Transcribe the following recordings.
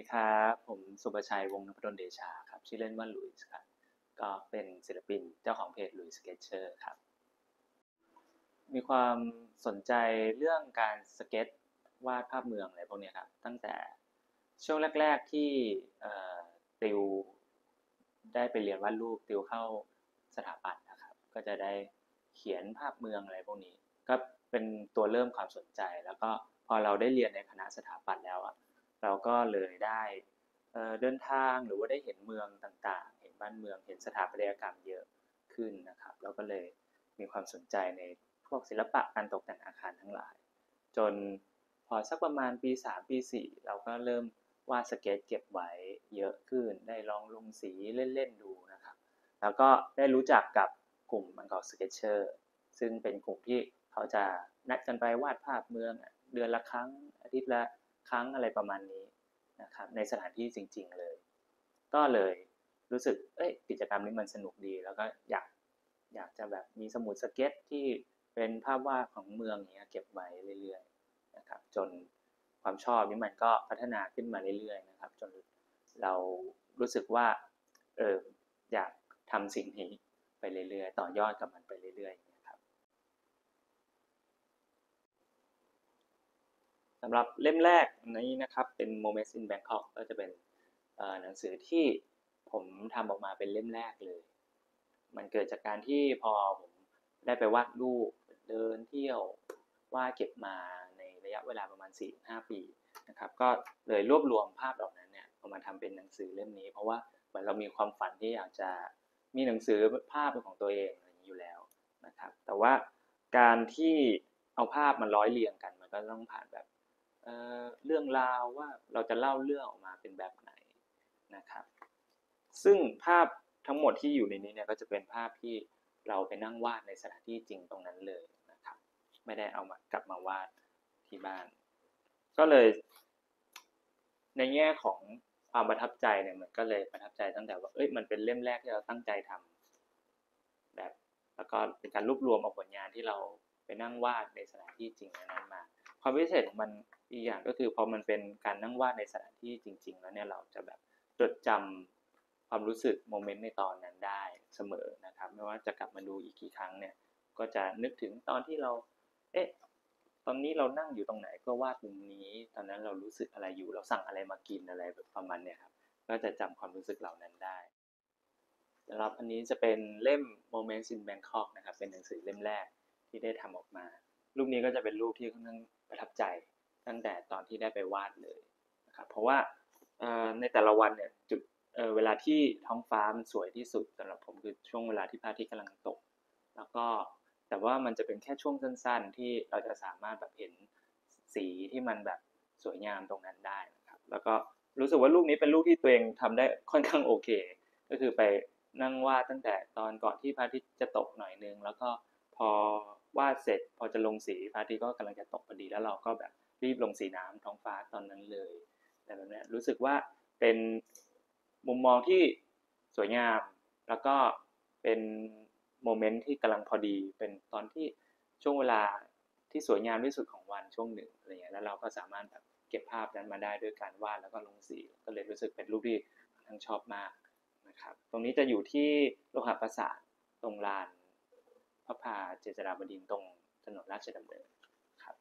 ครับผมสุประชัยวงศ์นพดลเดชาครับชื่อเล่นว่าหลุยส์ครับก็เป็นศิลปินเจ้าของเพจหลุยส์สเก็ตเชอร์ครับมีความสนใจเรื่องการสเก็ตวาดภาพเมืองอะไรพวกนี้ครับตั้งแต่ช่วงแรกๆที่ติวได้ไปเรียนวาดรูปติวเข้าสถาปัตย์นะครับก็จะได้เขียนภาพเมืองอะไรพวกนี้ก็เป็นตัวเริ่มความสนใจแล้วก็พอเราได้เรียนในคณะสถาปัตย์แล้วอะเราก็เลยได้เดินทางหรือว่าได้เห็นเมืองต่างๆเห็นบ้านเมืองเห็นสถาปัตยกรรมเยอะขึ้นนะครับแล้วก็เลยมีความสนใจในพวกศิลปะการตกแต่งอาคารทั้งหลายจนพอสักประมาณปี3ปี4เราก็เริ่มวาดสเก็ตเก็บไว้เยอะขึ้นได้ลองลงสีเล่นๆดูนะครับแล้วก็ได้รู้จักกับกลุ่มบางกอกสเก็ตเชอร์ซึ่งเป็นกลุ่มที่เขาจะนัดกันไปวาดภาพเมืองเดือนละครั้งอาทิตย์ละครั้งอะไรประมาณนี้นะครับในสถานที่จริงๆเลยก็เลยรู้สึกกิจกรรมนี้มันสนุกดีแล้วก็อยากจะแบบมีสมุดสเก็ตที่เป็นภาพวาดของเมืองเนี้ยเก็บไว้เรื่อยๆนะครับจนความชอบนี้มันก็พัฒนาขึ้นมาเรื่อยๆนะครับจนเรารู้สึกว่าเอออยากทำสิ่งนี้ไปเรื่อยๆต่อยอดกับมันไปเรื่อยๆนะครับสำหรับเล่มแรกนี้นะครับเป็น Moments in Bangkok ก็จะเป็นหนังสือที่ผมทำออกมาเป็นเล่มแรกเลย มันเกิดจากการที่พอผมได้ไปวาดรูปเดินเที่ยววาดเก็บมาในระยะเวลาประมาณ4-5ปีนะครับก็เลยรวบรวมภาพเหล่านั้นเนี่ยเอามาทำเป็นหนังสือเล่มนี้เพราะว่าเหมือนเรามีความฝันที่อยากจะมีหนังสือภาพเป็นของตัวเองอะไรอย่างนี้อยู่แล้วนะครับแต่ว่าการที่เอาภาพมาร้อยเรียงกันมันก็ต้องผ่านแบบเรื่องราวว่าเราจะเล่าเรื่องออกมาเป็นแบบไหนนะครับ ซึ่งภาพทั้งหมดที่อยู่ในนี้เนี่ยก็จะเป็นภาพที่เราไปนั่งวาดในสถานที่จริงตรงนั้นเลยนะครับไม่ได้เอามากลับมาวาดที่บ้านก็เลยในแง่ของความประทับใจเนี่ยมันก็เลยประทับใจตั้งแต่ว่ามันเป็นเล่มแรกที่เราตั้งใจทำแบบแล้วก็เป็นการรวบรวมเอาผลงานที่เราไปนั่งวาดในสถานที่จริงนั้นมาความพิเศษของมันอีกอย่างก็คือพอมันเป็นการนั่งวาดในสถานที่จริงๆแล้วเนี่ยเราจะแบบจดจำความรู้สึกโมเมนต์ในตอนนั้นได้เสมอนะครับไม่ว่าจะกลับมาดูอีกกี่ครั้งเนี่ยก็จะนึกถึงตอนที่เราเอ๊ะตอนนี้เรานั่งอยู่ตรงไหนก็วาดมุมนี้ตอนนั้นเรารู้สึกอะไรอยู่เราสั่งอะไรมากินอะไรแบบประมาณเนี่ยครับก็จะจำความรู้สึกเหล่านั้นได้สำหรับอันนี้จะเป็นเล่ม Moments in Bangkok นะครับเป็นหนังสือเล่มแรกที่ได้ทำออกมารูปนี้ก็จะเป็นรูปที่ค่อนข้างประทับใจตั้งแต่ตอนที่ได้ไปวาดเลยนะครับเพราะว่าในแต่ละวันเนี่ยจุดเวลาที่ท้องฟ้ามันสวยที่สุดสำหรับผมคือช่วงเวลาที่พระอาทิตย์กำลังตกแล้วก็แต่ว่ามันจะเป็นแค่ช่วงสั้นๆที่เราจะสามารถแบบเห็นสีที่มันแบบสวยงามตรงนั้นได้นะครับแล้วก็รู้สึกว่ารูปนี้เป็นรูปที่ตัวเองทำได้ค่อนข้างโอเคก็คือไปนั่งวาดตั้งแต่ตอนก่อนที่พระอาทิตย์จะตกหน่อยนึงแล้วก็พอวาดเสร็จพอจะลงสีพระอาทิตย์ก็กำลังจะตกพอดีแล้วเราก็แบบรีบลงสีน้ำท้องฟ้าตอนนั้นเลยแต่แบบนี้รู้สึกว่าเป็นมุมมองที่สวยงามแล้วก็เป็นโมเมนต์ที่กำลังพอดีเป็นตอนที่ช่วงเวลาที่สวยงามที่สุดของวันช่วงหนึ่งอะไรเงี้ยแล้วเราก็สามารถแบบเก็บภาพนั้นมาได้ด้วยการวาดแล้วก็ลงสีก็เลยรู้สึกเป็นรูปที่ทั้งชอบมากนะครับตรงนี้จะอยู่ที่โลหะประสาทตรงลานพระพาเจษฎาบดินทร์ตรงถนนราชดำเนินครับ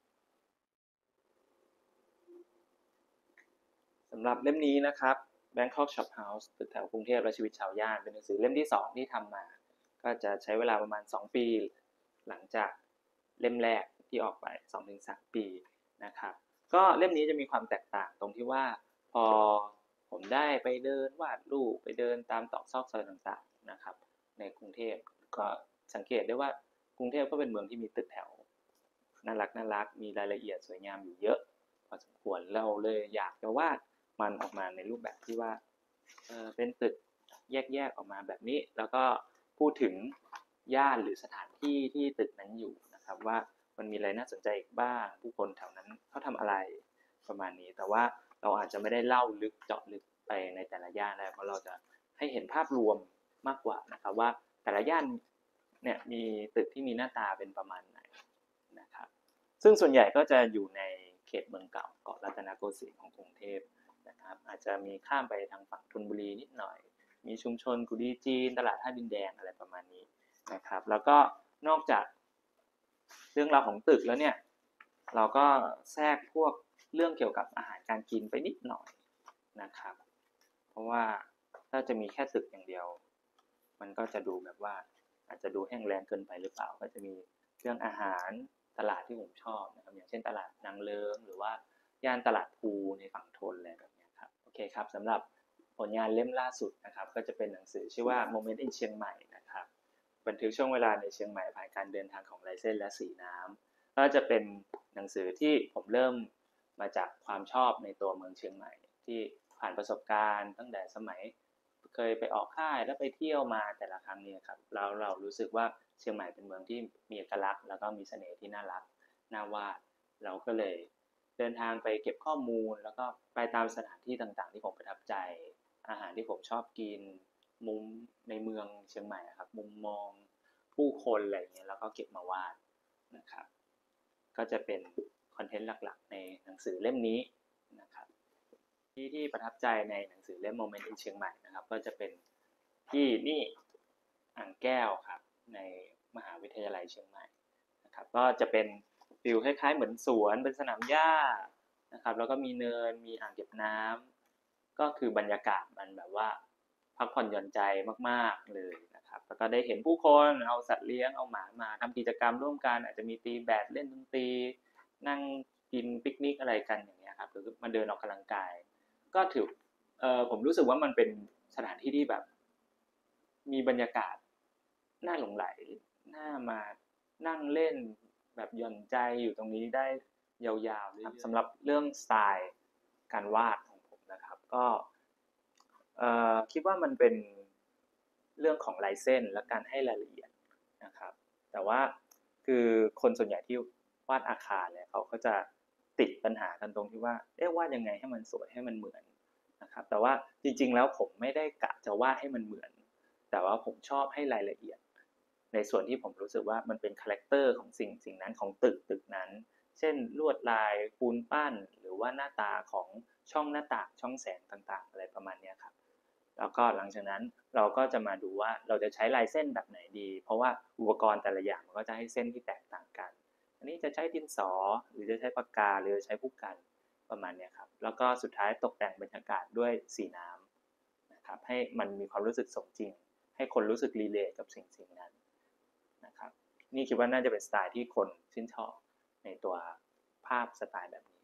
สำหรับเล่มนี้นะครับ Bangkok Shop House ตึกแถวกรุงเทพและชีวิตชาวย่านเป็นหนังสือเล่มที่2ที่ทำมาก็จะใช้เวลาประมาณ2ปีหลังจากเล่มแรกที่ออกไป2-3ปีนะครับก็เล่มนี้จะมีความแตกต่างตรงที่ว่าพอผมได้ไปเดินวาดรูปไปเดินตามตรอกซอกซอยต่างๆนะครับในกรุงเทพก็สังเกตได้ว่ากรุงเทพก็เป็นเมืองที่มีตึกแถวน่ารักมีรายละเอียดสวยงามอยู่เยอะพอสมควรเราเลยอยากจะวาดมันออกมาในรูปแบบที่ว่าเป็นตึกแยกออกมาแบบนี้แล้วก็พูดถึงย่านหรือสถานที่ที่ตึกนั้นอยู่นะครับว่ามันมีอะไรน่าสนใจอีกบ้างผู้คนแถวนั้นเขาทำอะไรประมาณนี้แต่ว่าเราอาจจะไม่ได้เล่าลึกเจาะลึกไปในแต่ละย่านได้เพราะเราจะให้เห็นภาพรวมมากกว่านะครับว่าแต่ละย่านเนี่ยมีตึกที่มีหน้าตาเป็นประมาณไหนนะครับซึ่งส่วนใหญ่ก็จะอยู่ในเขตเมืองเก่าเกาะรัตนโกสินทร์ของกรุงเทพนะครับอาจจะมีข้ามไปทางฝั่งธนบุรีนิดหน่อยมีชุมชนกุดีจีนตลาดท่าดินแดงอะไรประมาณนี้นะครับแล้วก็นอกจากเรื่องราวของตึกแล้วเนี่ยเราก็แทรกพวกเรื่องเกี่ยวกับอาหารการกินไปนิดหน่อยนะครับเพราะว่าถ้าจะมีแค่ตึกอย่างเดียวมันก็จะดูแบบว่าอาจจะดูแห้งแล้งเกินไปหรือเปล่าก็จะมีเรื่องอาหารตลาดที่ผมชอบนะครับอย่างเช่นตลาดนางเลิ้งหรือว่าย่านตลาดภูในฝั่งธนอะไรแบบนี้ครับโอเคครับสำหรับผลงานเล่มล่าสุดนะครับก็จะเป็นหนังสือชื่อว่า Moment in เชียงใหม่นะครับบันทึกช่วงเวลาในเชียงใหม่ผ่านการเดินทางของลายเส้นและสีน้ำก็จะเป็นหนังสือที่ผมเริ่มมาจากความชอบในตัวเมืองเชียงใหม่ที่ผ่านประสบการณ์ตั้งแต่สมัยเคยไปออกค่ายแล้วไปเที่ยวมาแต่ละครั้งเนี่ยครับแล้วเรารู้สึกว่าเชียงใหม่เป็นเมืองที่มีเอกลักษณ์แล้วก็มีเสน่ห์ที่น่ารักน่าวาดเราก็เลยเดินทางไปเก็บข้อมูลแล้วก็ไปตามสถานที่ต่างๆที่ผมประทับใจอาหารที่ผมชอบกินมุมในเมืองเชียงใหม่ครับมุมมองผู้คนอะไรอย่างเงี้ยแล้วก็เก็บมาวาดนะครับก็จะเป็นคอนเทนต์หลักๆในหนังสือเล่มนี้นะครับที่ประทับใจในหนังสือเล่ม Moment in เชียงใหม่นะครับก็จะเป็นที่นี่อ่างแก้วครับในมหาวิทยาลัยเชียงใหม่นะครับก็จะเป็นฟิลคล้ายๆเหมือนสวนเป็นสนามหญ้านะครับแล้วก็มีเนินมีอ่างเก็บน้ำก็คือบรรยากาศมันแบบว่าพักผ่อนหย่อนใจมากๆเลยนะครับแล้วก็ได้เห็นผู้คนเอาสัตว์เลี้ยงเอาหมามาทำกิจกรรมร่วมกันอาจจะมีตีแบดเล่นดนตรีนั่งกินปิกนิกอะไรกันอย่างเงี้ยครับหรือมาเดินออกกำลังกายก็ถือผมรู้สึกว่ามันเป็นสถานที่ที่แบบมีบรรยากาศน่าหลงใหลน่ามานั่งเล่นแบบหย่อนใจอยู่ตรงนี้ได้ยาวๆครับสำหรับเรื่องสไตล์การวาดของผมนะครับก็คิดว่ามันเป็นเรื่องของลายเส้นและการให้รายละเอียดนะครับแต่ว่าคือคนส่วนใหญ่ที่วาดอาคารเนี่ยเขาก็จะติดปัญหากันตรงที่ว่าวาดยังไงให้มันสวยให้มันเหมือนนะครับแต่ว่าจริงๆแล้วผมไม่ได้กะจะวาดให้มันเหมือนแต่ว่าผมชอบให้รายละเอียดในส่วนที่ผมรู้สึกว่ามันเป็นคาแรคเตอร์ของสิ่งนั้นของตึกนั้นเช่นลวดลายปูนปั้นหรือว่าหน้าตาของช่องหน้าต่างช่องแสงต่างๆอะไรประมาณนี้ครับแล้วก็หลังจากนั้นเราก็จะมาดูว่าเราจะใช้ลายเส้นแบบไหนดีเพราะว่าอุปกรณ์แต่ละอย่างมันก็จะให้เส้นที่แตกต่างกันอันนี้จะใช้ดินสอหรือจะใช้ปากกาหรือจะใช้ผู้กันประมาณนี้ครับแล้วก็สุดท้ายตกแต่งบรรยากาศด้วยสีน้ำนะครับให้มันมีความรู้สึกสมจริงให้คนรู้สึกรีเลทกับสิ่งนั้นนะครับนี่คิดว่าน่าจะเป็นสไตล์ที่คนชื่นชอบในตัวภาพสไตล์แบบนี้